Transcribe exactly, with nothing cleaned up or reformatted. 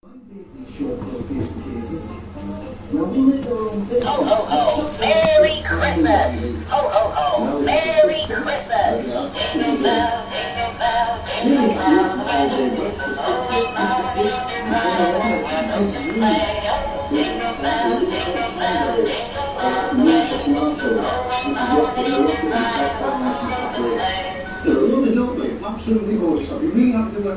Short presentation cases. Now we make our own thing. Ho ho ho! Merry Christmas! Ho ho ho! Merry Christmas! Jingle bell, jingle bell, jingle bell. Jingle bell, jingle bell, jingle bell. Absolutely gorgeous. I'd be really happy to do that.